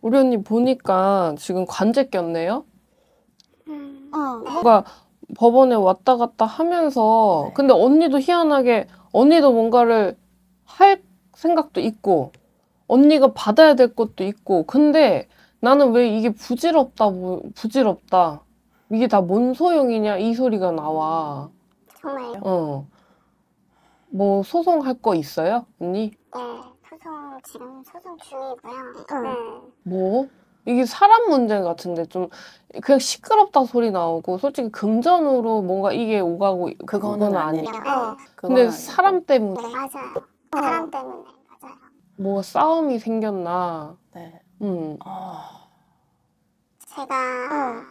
우리 언니 보니까 지금 관제 꼈네요? 뭔가 법원에 왔다 갔다 하면서 네. 근데 언니도 희한하게 언니도 뭔가를 할 생각도 있고 언니가 받아야 될 것도 있고 근데 나는 왜 이게 부질없다 이게 다 뭔 소용이냐 이 소리가 나와. 정말요? 뭐 소송할 거 있어요? 언니? 네, 지금 소송 중이고요. 뭐? 이게 사람 문제 같은데 좀 그냥 시끄럽다 소리 나오고 솔직히 금전으로 뭔가 이게 오가고 그거는 아니야. 근데 사람 때문에 네, 맞아요. 사람 때문에, 맞아요. 뭐 싸움이 생겼나. 네. 제가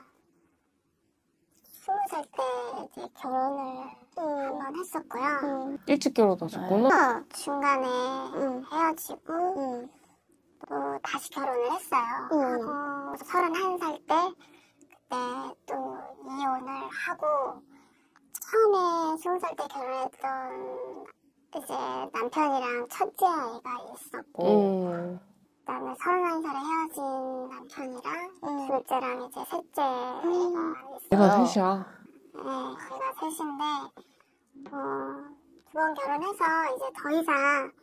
20살 때 이제 결혼을 한번 했었고요. 일찍 결혼하셨구나. 중간에 헤어지고 또 다시 결혼을 했어요. 하고 31살 때 그때 또 이혼을 하고 처음에 20살 때 결혼했던 이제 남편이랑 첫째 아이가 있었고 그다음에 31살에 헤어진 남편이랑 둘째랑 이제 셋째 애가 있어요. 내가 셋이야. 네, 저희가 셋인데 두 번 결혼해서 이제 더 이상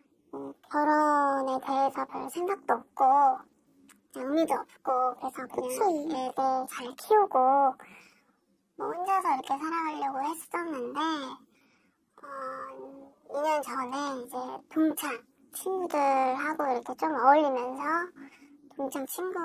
결혼에 대해서 별 생각도 없고 의미도 없고 그래서 그냥 애들 잘 키우고 뭐 혼자서 이렇게 살아가려고 했었는데 2년 전에 이제 동창 친구들하고 이렇게 좀 어울리면서 동창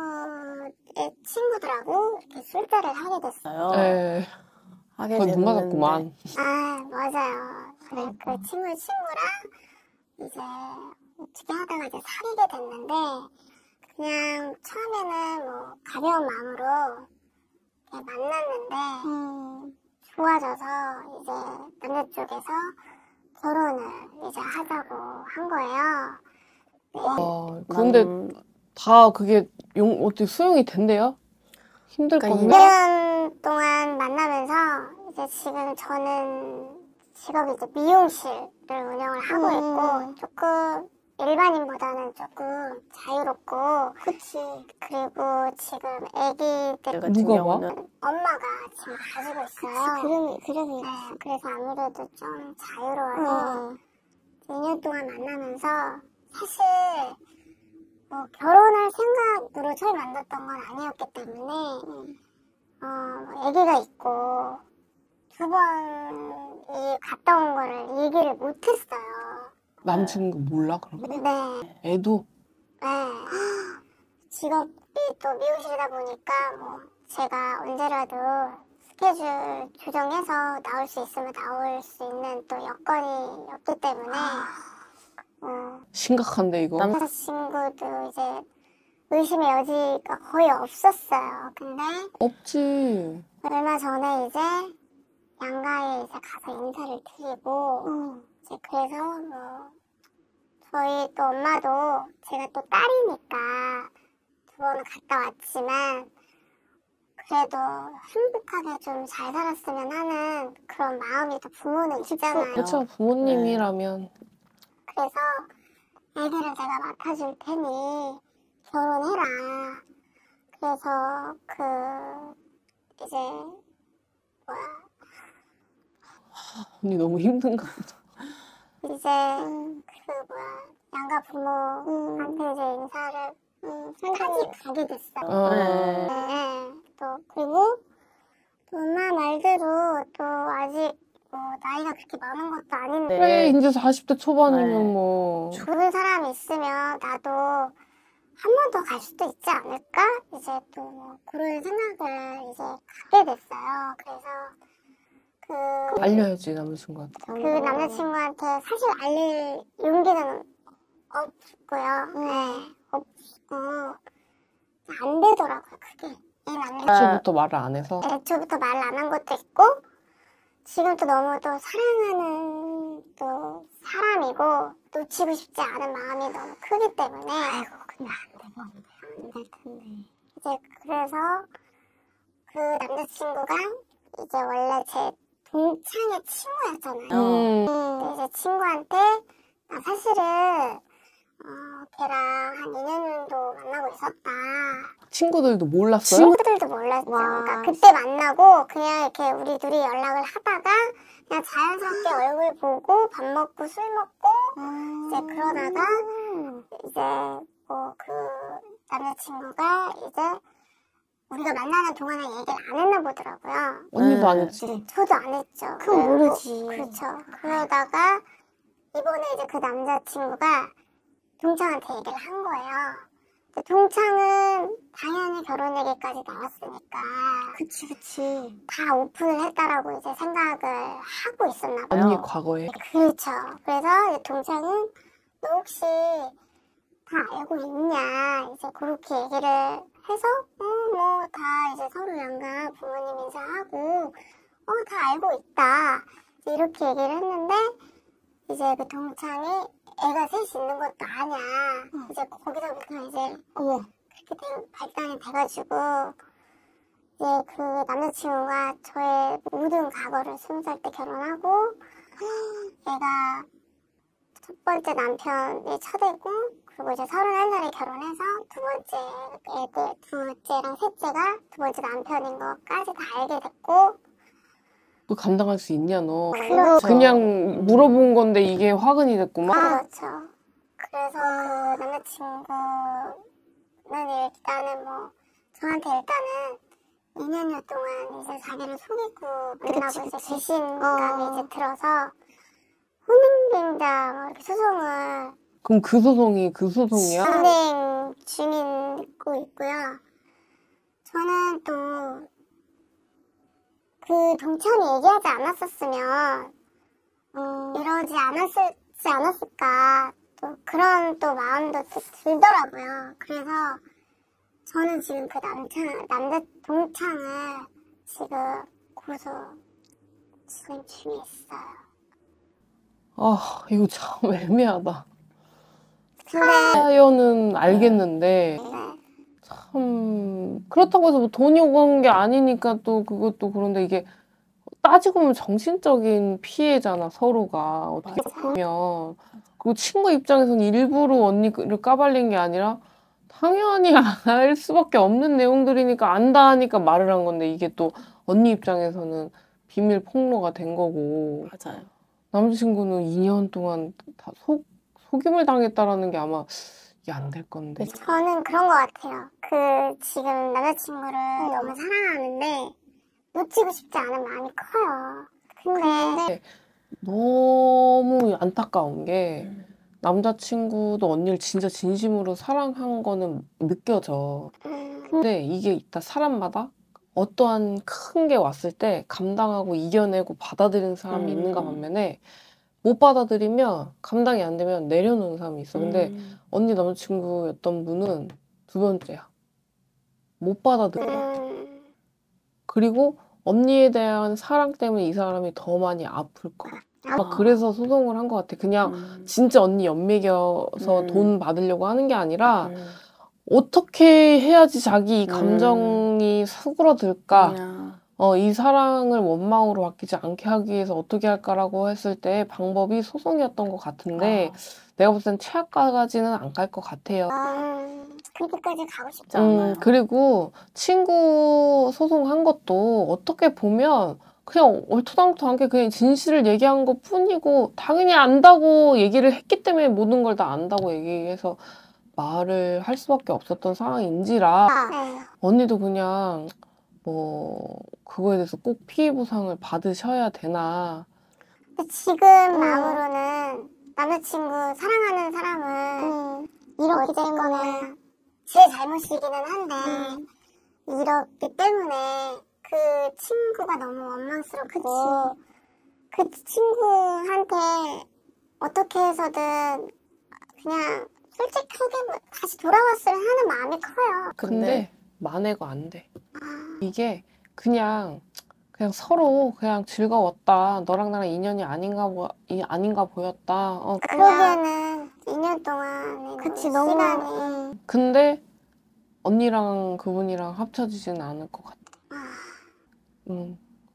친구들하고 이렇게 술자를 하게 됐어요. 네. 하게 거의 눈 됐는데. 맞았구만. 아, 맞아요. 그 친구랑 이제 어떻게 하다가 이제 사귀게 됐는데 그냥 처음에는 뭐 가벼운 마음으로 그냥 만났는데 좋아져서 이제 남자 쪽에서 결혼을 이제 하자고 한 거예요. 네. 근데 다 그게 어떻게 수용이 된대요? 힘들 건데? 2년 동안 만나면서 이제 지금 저는 직업이 이제 미용실을 운영을 하고 있고 조금 일반인보다는 조금 자유롭고 그치. 그리고 지금 애기들 누가 봐? 엄마가 지금 가지고 있어요. 그래서 아무래도 좀 자유로워서 2년 동안 만나면서 사실 뭐 결혼할 생각으로 처음 만났던 건 아니었기 때문에 아기가 있고 두 번이 갔다 온 거를 얘기를 못했어요. 남친구 몰라 그러면? 네. 애도? 네. 직업이 또 미용실이다 보니까 뭐 제가 언제라도 스케줄 조정해서 나올 수 있으면 나올 수 있는 또 여건이었기 때문에 심각한데 이거? 남자친구도 이제 의심의 여지가 거의 없었어요. 근데 없지. 얼마 전에 이제 양가에 이제 가서 인사를 드리고 이제 그래서 뭐 저희 또 엄마도 제가 또 딸이니까 두 번은 갔다 왔지만 그래도 행복하게 좀 잘 살았으면 하는 그런 마음이 또 부모는 있잖아요. 그렇죠. 부모님이라면. 그래서 애기를 내가 맡아줄 테니 결혼해라. 그래서 이제 언니 너무 힘든가 보다. 이제 양가 부모한테 이제 인사를 상당히 가게 됐어요. 네. 또 그리고 또 엄마 말대로 또 아직 뭐 나이가 그렇게 많은 것도 아닌데 그래 이제 40대 초반이면 뭐 좋은 사람이 있으면 나도 한 번 더 갈 수도 있지 않을까? 이제 또 뭐 그런 생각을 이제 갖게 됐어요. 그래서 알려야지 남자친구한테. 그 남자친구한테 사실 알릴 용기는 없고요. 네, 없고 안 되더라고요. 그게 이 남자 애초부터 말을 안 해서. 애초부터 말을 안 한 것도 있고 지금 또 너무 또 사랑하는 또 사람이고 놓치고 싶지 않은 마음이 너무 크기 때문에 아이고 근데 안 될 텐데 이제 그래서 그 남자친구가 이제 원래 제 동창의 친구였잖아요. 근데 이제 친구한테 나 사실은 걔랑 한 2년 정도 만나고 있었다. 친구들도 몰랐어요? 친구들도 몰랐죠. 그러니까 그때 만나고 그냥 이렇게 우리 둘이 연락을 하다가 그냥 자연스럽게 얼굴 보고 밥 먹고 술 먹고 이제 그러다가 이제 뭐 그 남자친구가 이제 우리가 만나는 동안에 얘기를 안 했나 보더라고요. 언니도 안 했지? 저도 안 했죠. 그건 모르지. 그렇죠. 그러다가 이번에 이제 그 남자친구가 동창한테 얘기를 한 거예요. 근데 동창은 당연히 결혼 얘기까지 나왔으니까 그치. 다 오픈을 했다라고 이제 생각을 하고 있었나 봐요. 언니 과거에? 그렇죠. 그래서 이제 동창은 너 혹시 다 알고 있냐 이제 그렇게 얘기를 해서 뭐 다 이제 서로 양가 부모님 인사하고 다 알고 있다 이제 이렇게 얘기를 했는데 이제 그 동창이 애가 셋이 있는 것도 아냐 이제 거기서부터 이제 그렇게 발단이 돼가지고 이제 그 남자친구가 저의 모든 과거를 20살 때 결혼하고 애가 첫 번째 남편이 첫애고 그리고 이제 31살에 결혼해서 두 번째 애들 둘째랑 셋째가 두 번째 남편인 것까지 다 알게 됐고 그거 감당할 수 있냐 너? 그렇죠. 그냥 물어본 건데 이게 화근이 됐구만? 그렇죠. 그래서 그 남자친구는 일단은 뭐 저한테 일단은 2년여 동안 이제 자기를 속이고 만나고 이제 배신감이 이제 들어서 혼인빙자 이렇게 소송을 그럼 그 소송이 그 소송이야? 진행 중이고 있고요. 저는 또 그 동창이 얘기하지 않았었으면 이러지 않았을까 또 그런 또 마음도 또 들더라고요. 그래서 저는 지금 그 남자 동창을 지금 고소 진행 중에 있어요. 아 이거 참 애매하다. 근데 사연은 알겠는데 네. 참 그렇다고 해서 뭐 돈이 오고 간 게 아니니까 또 그것도 그런데 이게 따지고 보면 정신적인 피해잖아 서로가 어떻게 보면. 그리고 친구 입장에서는 일부러 언니를 까발린 게 아니라 당연히 알 수밖에 없는 내용들이니까 안다 하니까 말을 한 건데 이게 또 언니 입장에서는 비밀 폭로가 된 거고 맞아요. 남자친구는 2년 동안 다 속임을 당했다라는 게 아마 이게 안 될 건데. 저는 그런 것 같아요. 그 지금 남자친구를 너무 사랑하는데 놓치고 싶지 않은 마음이 커요. 근데 너무 안타까운 게 남자친구도 언니를 진짜 진심으로 사랑한 거는 느껴져. 근데 이게 있다 사람마다 어떠한 큰 게 왔을 때 감당하고 이겨내고 받아들이는 사람이 있는가 반면에 못 받아들이면 감당이 안 되면 내려놓는 사람이 있어. 근데 언니 남자친구였던 분은 두 번째야. 못 받아들여. 그리고 언니에 대한 사랑 때문에 이 사람이 더 많이 아플 거야. 막 그래서 소송을 한 것 같아. 그냥 진짜 언니 연맥여서 돈 받으려고 하는 게 아니라 어떻게 해야지 자기 이 감정이 수그러들까? 이 사랑을 원망으로 바뀌지 않게 하기 위해서 어떻게 할까라고 했을 때 방법이 소송이었던 것 같은데 내가 볼 땐 최악까지는 안 갈 것 같아요. 그렇게까지 가고 싶지 않아요. 그리고 친구 소송한 것도 어떻게 보면 그냥 얼토당토하게 그냥 진실을 얘기한 것 뿐이고 당연히 안다고 얘기를 했기 때문에 모든 걸 다 안다고 얘기해서 말을 할 수밖에 없었던 상황인지라 언니도 그냥 뭐 그거에 대해서 꼭 피해 보상을 받으셔야 되나. 근데 지금 마음으로는 남자친구 사랑하는 사람은 이렇기 때문에 제 잘못이기는 한데 이렇기 때문에 그 친구가 너무 원망스럽고 그 친구한테 어떻게 해서든 그냥 솔직하게 다시 돌아왔으면 하는 마음이 커요. 근데 만회가 안 돼. 이게 그냥 서로 그냥 즐거웠다. 너랑 나랑 인연이 아닌가 보였다. 그러기에는 2년 동안 그치, 시간이 너무 근데 언니랑 그분이랑 합쳐지지는 않을 것 같아.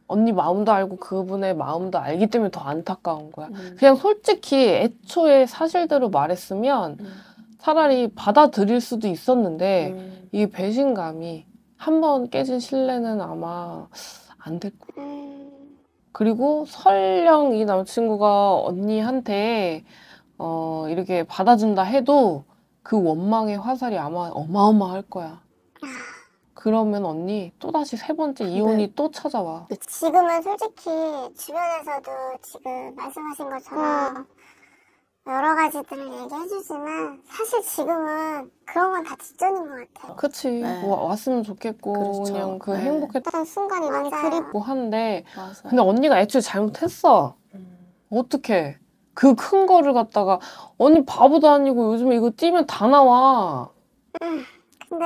언니 마음도 알고 그분의 마음도 알기 때문에 더 안타까운 거야. 그냥 솔직히 애초에 사실대로 말했으면 차라리 받아들일 수도 있었는데 이게 배신감이 한 번 깨진 신뢰는 아마 안 될 거야. 그리고 설령 이 남자친구가 언니한테 이렇게 받아준다 해도 그 원망의 화살이 아마 어마어마할 거야. 그러면 언니 또다시 세 번째 이혼이 또 찾아와. 지금은 솔직히 주변에서도 지금 말씀하신 것처럼 여러 가지들을 얘기해주지만 사실 지금은 그런 건 다 뒷전인 것 같아요. 그치. 네. 뭐 왔으면 좋겠고 그렇죠. 그냥 그 네. 행복했던 순간이 많이 그립고 한데 맞아요. 근데 언니가 애초에 잘못했어. 어떡해. 그 큰 거를 갖다가 언니 바보도 아니고 요즘에 이거 띄면 다 나와. 근데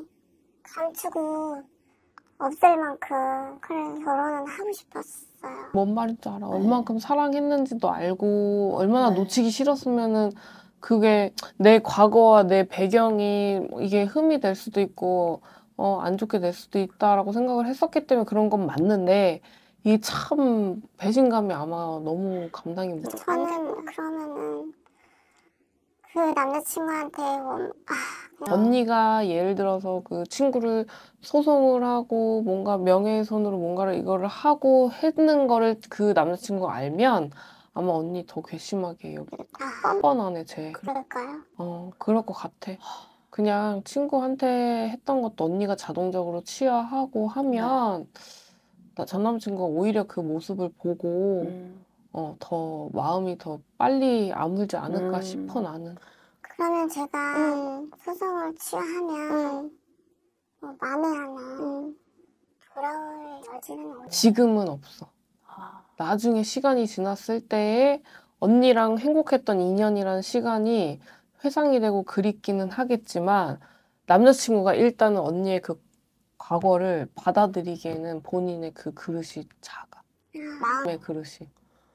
감추고 없앨 만큼 그런 결혼은 하고 싶었어요. 뭔 말인지 알아. 얼만큼 사랑했는지도 알고 얼마나 네. 놓치기 싫었으면은 그게 내 과거와 내 배경이 이게 흠이 될 수도 있고 안 좋게 될 수도 있다라고 생각을 했었기 때문에 그런 건 맞는데 이 참 배신감이 아마 너무 감당이 못. 저는 그러면은 그 남자친구한테 그냥 언니가 예를 들어서 그 친구를 소송을 하고 뭔가 명예훼손으로 뭔가를 이거를 하고 했는 거를 그 남자친구가 알면 아마 언니 더 괘씸하게 여기 뻔뻔하네 쟤. 그럴까요? 그럴 것 같아. 그냥 친구한테 했던 것도 언니가 자동적으로 치하하고 하면 전 남친구가 오히려 그 모습을 보고 더 마음이 더 빨리 아물지 않을까 싶어 나는. 그러면 제가 소송을 취하하면 뭐 만회하면 돌아올 여지는 없어요. 지금은 없어. 나중에 시간이 지났을 때에 언니랑 행복했던 인연이라는 시간이 회상이 되고 그립기는 하겠지만 남자친구가 일단은 언니의 그 과거를 받아들이기에는 본인의 그 그릇이 작아. 마음의 그릇이.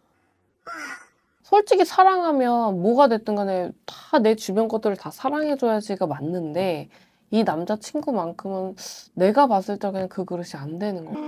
솔직히 사랑하면 뭐가 됐든 간에 다 내 주변 것들을 다 사랑해줘야지가 맞는데 이 남자친구만큼은 내가 봤을 적에는 그 그릇이 안 되는 거야.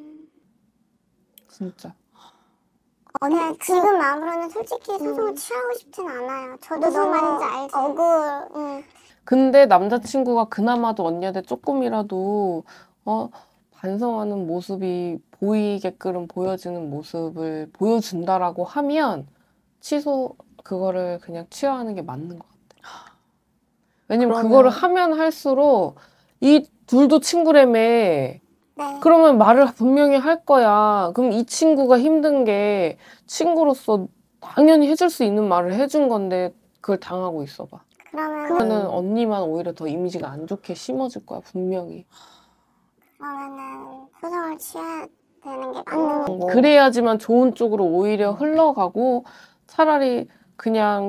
진짜. 근데 지금 마음으로는 솔직히 소송을 취하고 싶진 않아요. 저도 무슨 말인지 알지. 억울. 근데 남자친구가 그나마도 언니한테 조금이라도 반성하는 모습이 보이게끔 보여지는 모습을 보여준다라고 하면 그거를 그냥 취하하는 게 맞는 것 같아. 왜냐면 그거를 하면 할수록 이 둘도 친구라며. 네. 그러면 말을 분명히 할 거야. 그럼 이 친구가 힘든 게 친구로서 당연히 해줄 수 있는 말을 해준 건데 그걸 당하고 있어봐. 그러면은 언니만 오히려 더 이미지가 안 좋게 심어질 거야, 분명히. 그러면은 소송을 취해야 되는 게 맞는 거고. 그래야지만 좋은 쪽으로 오히려 흘러가고 차라리 그냥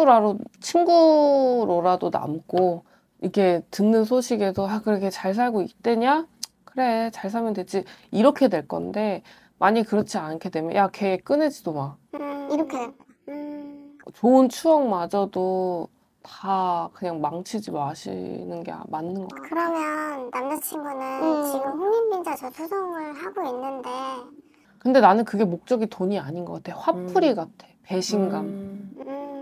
친구로라도 남고 이렇게 듣는 소식에도 그렇게 잘 살고 있대냐? 그래, 잘 살면 되지. 이렇게 될 건데 만약 그렇지 않게 되면 야, 걔 끊내지도 마. 이렇게. 좋은 추억마저도 다 그냥 망치지 마시는 게 맞는 것 같아요. 그러면 남자친구는 지금 혼인빈자 저 소송을 하고 있는데 근데 나는 그게 목적이 돈이 아닌 것 같아. 화풀이 같아. 배신감.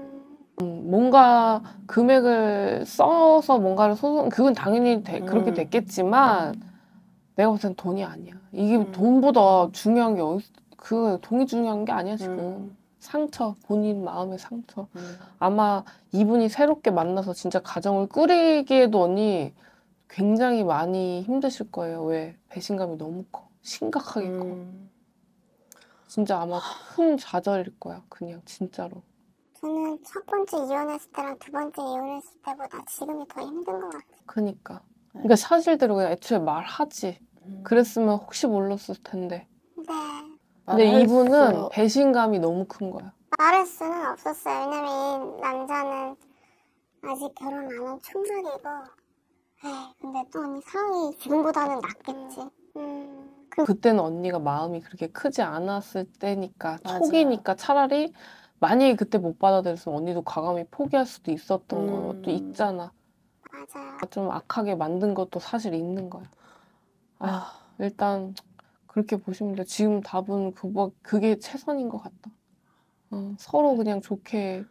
뭔가 금액을 써서 뭔가를 그건 당연히 그렇게 됐겠지만 내가 볼 땐 돈이 아니야. 이게 돈보다 중요한 게 돈이 중요한 게 아니야 지금. 상처, 본인 마음의 상처. 아마 이분이 새롭게 만나서 진짜 가정을 꾸리기에도 언니 굉장히 많이 힘드실 거예요. 왜? 배신감이 너무 커. 심각하게 커. 진짜 아마 큰 좌절일 거야. 그냥 진짜로. 저는 첫 번째 이혼했을 때랑 두 번째 이혼했을 때보다 지금이 더 힘든 것 같아요. 그러니까 사실대로 그냥 애초에 말하지. 그랬으면 혹시 몰랐을 텐데. 네. 근데 이분은 배신감이 너무 큰 거야. 말할 수는 없었어요. 왜냐면 이 남자는 아직 결혼 안 한 총각이고 근데 또 언니 상황이 지금보다는 낫겠지. 그때는 언니가 마음이 그렇게 크지 않았을 때니까 맞아요. 초기니까 차라리 만약에 그때 못 받아들였으면 언니도 과감히 포기할 수도 있었던 것도 있잖아. 맞아요. 좀 악하게 만든 것도 사실 있는 거야. 일단 그렇게 보시면 돼. 지금 답은 그게 최선인 것 같다. 서로 그냥 좋게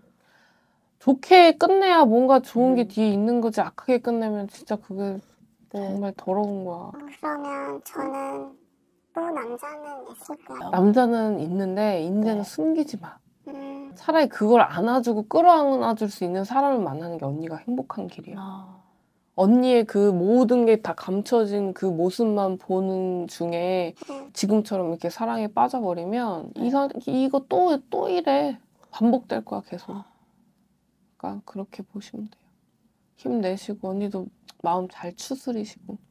끝내야 뭔가 좋은 게 뒤에 있는 거지. 악하게 끝내면 진짜 그게 정말 더러운 거야. 그러면 저는 또 남자는 있을까요? 남자는 있는데 이제는 네. 숨기지 마. 음, 차라리 그걸 안아주고 끌어안아줄 수 있는 사람을 만나는 게 언니가 행복한 길이야. 아, 언니의 그 모든 게 다 감춰진 그 모습만 보는 중에 지금처럼 이렇게 사랑에 빠져버리면 네. 이거 또 이래. 반복될 거야, 계속. 그러니까 그렇게 보시면 돼요. 힘내시고 언니도 마음 잘 추스리시고.